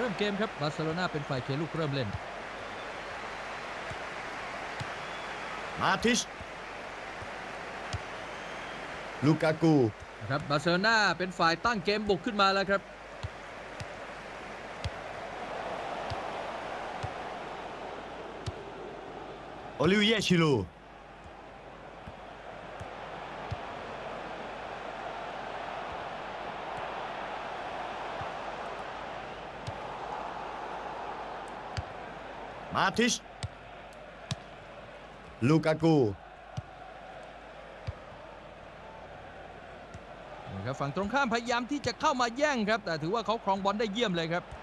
ริ่มเกมครับบาร์เซโลนาเป็นฝ่ายเขียนลูกเริ่มเล่นมาติชลูกากูนะครับบาร์เซโลนาเป็นฝ่ายตั้งเกมบุกขึ้นมาแล้วครับโอลิเวียชิลูมาติชลูกากูนะครับฝั่งตรงข้ามพยายามที่จะเข้ามาแย่งครับแต่ถือว่าเขาครองบอลได้เยี่ยมเลยครับ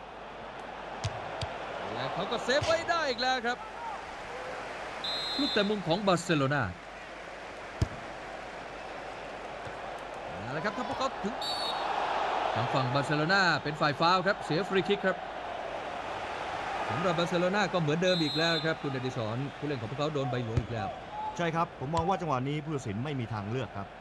และเขาก็เซฟไว้ได้อีกแล้วครับลูกแต่มุมของบาร์เซโลนาเอาละครับถ้าพวกเขาถึงทางฝั่งบาร์เซโลนาเป็นฝ่ายฟาวล์ครับเสียฟรีคิกครับสำหรับบาร์เซโลนาก็เหมือนเดิมอีกแล้วครับคุณอดิศรผู้เล่นของพวกเขาโดนใบเหลืองอีกแล้วใช่ครับผมมองว่าจังหวะนี้ผู้ตัดสินไม่มีทางเลือกครับ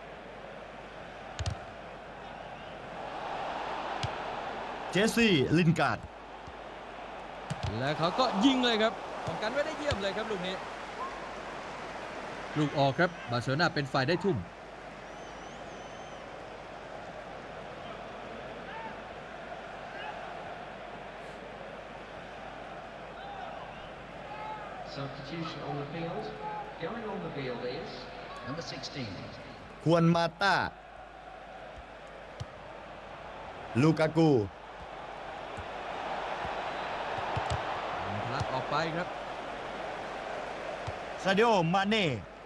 เจสซี่ลินการ์ดและเขาก็ยิงเลยครับป้องกันไว้ได้เยี่ยมเลยครับลูกนี้ลูกออกครับบาร์เซโลนาเป็นฝ่ายได้ทุ่ม Substitution on the field. Going on the field is number 16. ควนมาต้าลูกากูพลักออกไปครับซาดิโอมาเน่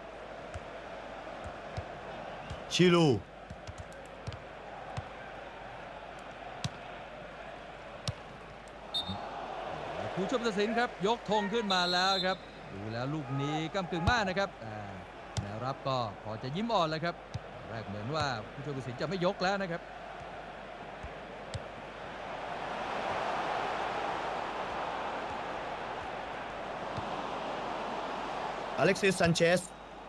ชิลูผู้ช่วยผู้ตัดสินครับยกธงขึ้นมาแล้วครับดูแล้วลูกนี้ก้ำกึ่งมากนะครับแนวรับก็พอจะยิ้มอ่อนแล้วครับแรกเหมือนว่าผู้ช่วยผู้ตัดสินจะไม่ยกแล้วนะครับอเล็กซิสซันเชส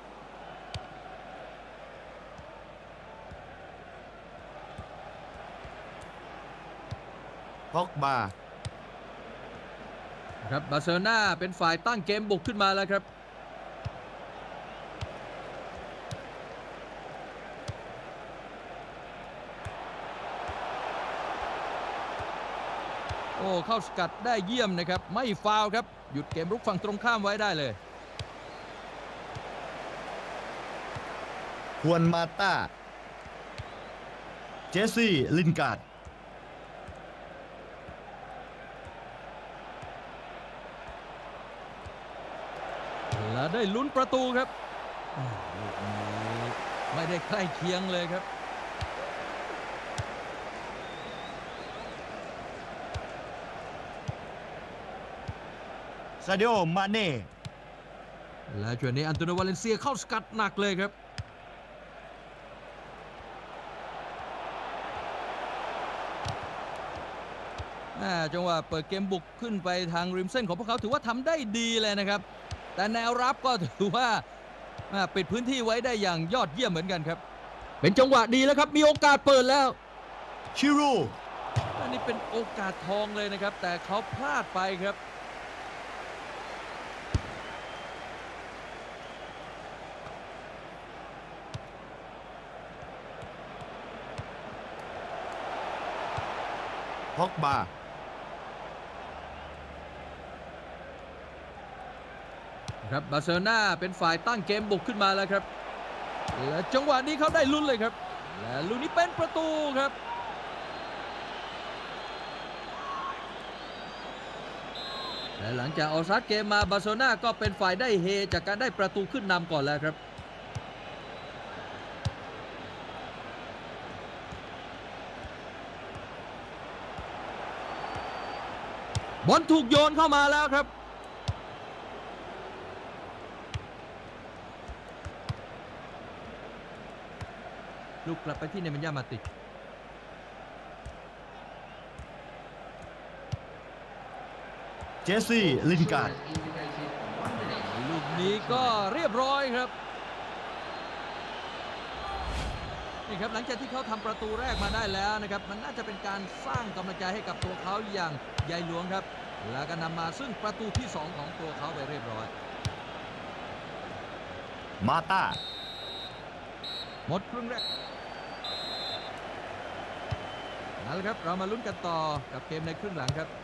พ็อกบาครับบาร์เซโลนาเป็นฝ่ายตั้งเกมบุกขึ้นมาแล้วครับโอ้เข้าสกัดได้เยี่ยมนะครับไม่ฟาวล์ครับหยุดเกมรุกฝั่งตรงข้ามไว้ได้เลยควนมาต้าเจสซี่ลินการ์ดและได้ลุ้นประตูครับลูกนี้ไม่ได้ใกล้เคียงเลยครับซาดิโอมาเน่และช่วงนี้อันโตนิโอ วาเลนเซียเข้าสกัดหนักเลยครับจังหวะเปิดเกมบุกขึ้นไปทางริมเส้นของพวกเขาถือว่าทำได้ดีเลยนะครับแต่แนวรับก็ถือว่าปิดพื้นที่ไว้ได้อย่างยอดเยี่ยมเหมือนกันครับเป็นจังหวะดีแล้วครับมีโอกาสเปิดแล้วชิรูอันนี้เป็นโอกาสทองเลยนะครับแต่เขาพลาดไปครับพ็อกบาครับบาร์เซโลนาเป็นฝ่ายตั้งเกมบุกขึ้นมาแล้วครับและจังหวะนี้เขาได้ลุ้นเลยครับและลูกนี้เป็นประตูครับและหลังจากออกสตาร์ทเกมมาบาร์เซโลนาก็เป็นฝ่ายได้เฮจากการได้ประตูขึ้นนำก่อนแล้วครับบอลถูกโยนเข้ามาแล้วครับลูกกลับไปที่เนมันยามาติชเจสซี่ลินการ์ดลูกนี้ก็เรียบร้อยครับนี่ครับหลังจากที่เขาทำประตูแรกมาได้แล้วนะครับมันน่าจะเป็นการสร้างกำลังใจให้กับตัวเขาอย่างใยหลวงครับแล้วก็นำมาซึ่งประตูที่ 2 ของตัวเขาไปเรียบร้อยมาต้าหมดครึ่งแรกนั่นแหละครับเรามาลุ้นกันต่อกับเกมในครึ่งหลังครับ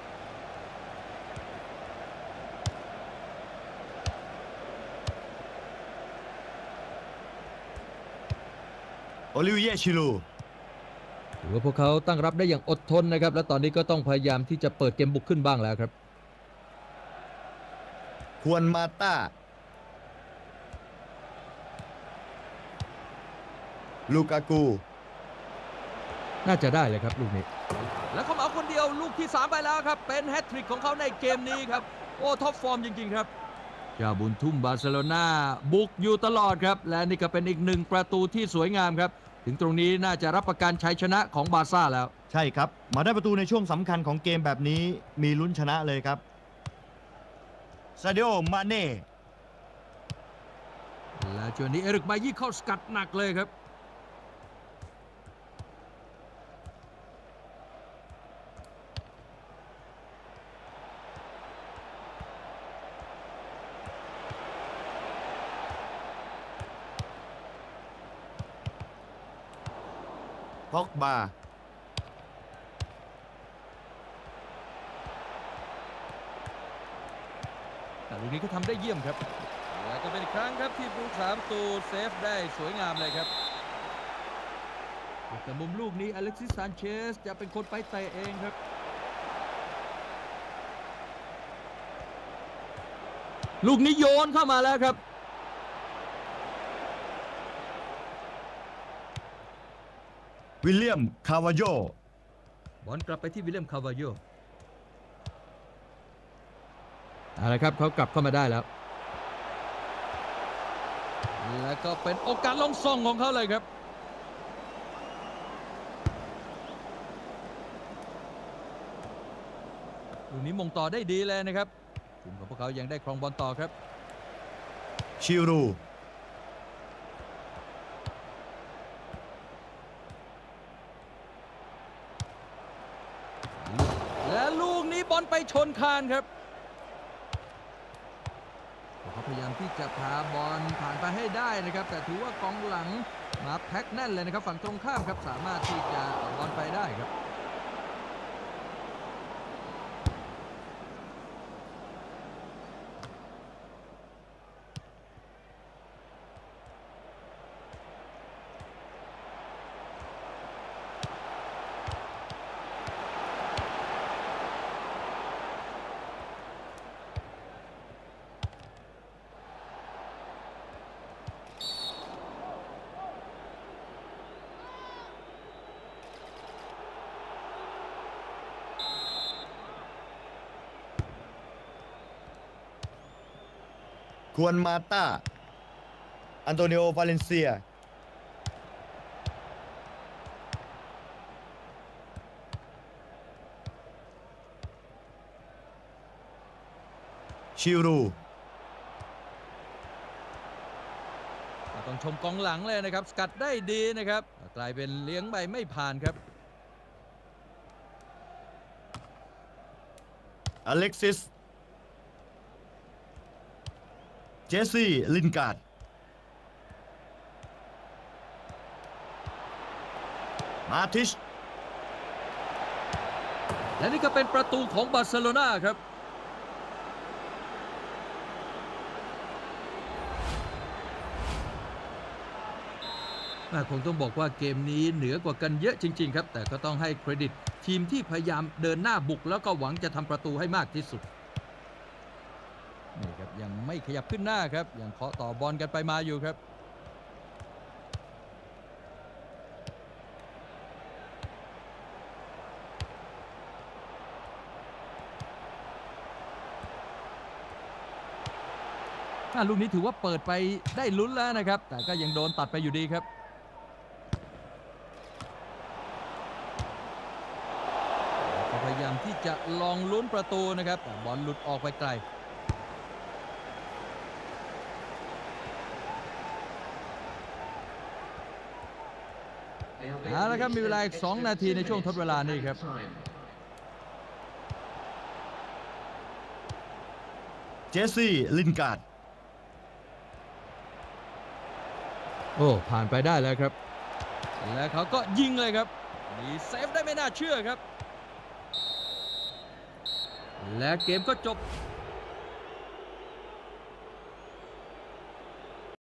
โอลิเวียชิลูถือว่าพวกเขาตั้งรับได้อย่างอดทนนะครับและตอนนี้ก็ต้องพยายามที่จะเปิดเกมบุกขึ้นบ้างแล้วครับควนมาต้า ลูกากูน่าจะได้เลยครับลูกนี้แล้วเขาเหมาคนเดียวลูกที่ 3 ไปแล้วครับเป็นแฮตทริกของเขาในเกมนี้ครับโอ้ท็อปฟอร์มจริงๆครับเจ้าบุญทุ่มบาร์เซโลนาบุกอยู่ตลอดครับและนี่ก็เป็นอีกหนึ่งประตูที่สวยงามครับถึงตรงนี้น่าจะรับประกันชัยชนะของบาร์ซ่าแล้วใช่ครับ มาได้ประตูในช่วงสำคัญของเกมแบบนี้มีลุ้นชนะเลยครับซาดิโอ มาเน่และช่วงนี้เอริกบายี่เข้าสกัดหนักเลยครับพ็อกบาแต่ลูกนี้ก็ทำได้เยี่ยมครับและก็เป็นอีกครั้งครับที่ผู้สาประตูเซฟได้สวยงามเลยครับแต่มุมลูกนี้อเล็กซิส ซานเชสจะเป็นคนไปเตะเองครับลูกนี้โยนเข้ามาแล้วครับวิลเลียม คาวาโยบอลกลับไปที่วิลเลียม คาวาโยอะไรครับเขากลับเข้ามาได้แล้วแล้วก็เป็นโอกาสลงส่งของเขาเลยครับลูกนี้มงต่อได้ดีเลยนะครับทีมของพวกเขายังได้ครองบอลต่อครับชิรูและลูกนี้บอลไปชนคานครับเขาพยายามที่จะพาบอลผ่านไปให้ได้นะครับแต่ถือว่ากองหลังมาแพ็คแน่นเลยนะครับฝั่งตรงข้ามครับสามารถที่จะเอาบอลไปได้ครับควนมาต้า อันโตนิโอ วาเลนเซีย ชิรูต้องชมกองหลังเลยนะครับสกัดได้ดีนะครับกลายเป็นเลี้ยงใบไม่ผ่านครับอเล็กซิส เจสซี่ ลินการ์ด มาติชและนี่ก็เป็นประตูของบาร์เซโลนาครับคงต้องบอกว่าเกมนี้เหนือกว่ากันเยอะจริงๆครับแต่ก็ต้องให้เครดิตทีมที่พยายามเดินหน้าบุกแล้วก็หวังจะทำประตูให้มากที่สุดนี่ครับยังไม่ขยับขึ้นหน้าครับยังเคาะต่อบอลกันไปมาอยู่ครับลูกนี้ถือว่าเปิดไปได้ลุ้นแล้วนะครับแต่ก็ยังโดนตัดไปอยู่ดีครับพยายามที่จะลองลุ้นประตูนะครับแต่บอลหลุดออกไปไกลเอาละครับมีเวลาอีก2 นาทีในช่วงทดเวลานี่ครับเจสซี่ลินการ์ดโอ้ผ่านไปได้แล้วครับ และเขาก็ยิงเลยครับมีเซฟได้ไม่น่าเชื่อครับ และเกมก็จบ